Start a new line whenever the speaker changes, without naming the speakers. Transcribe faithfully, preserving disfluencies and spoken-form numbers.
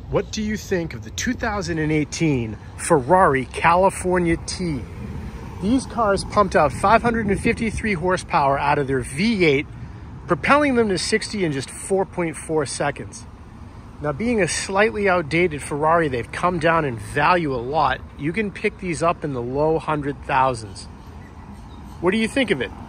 What do you think of the two thousand eighteen Ferrari California T? These cars pumped out five hundred fifty-three horsepower out of their V eight, propelling them to sixty in just four point four seconds. Now, being a slightly outdated Ferrari, they've come down in value a lot. You can pick these up in the low hundred thousands. What do you think of it?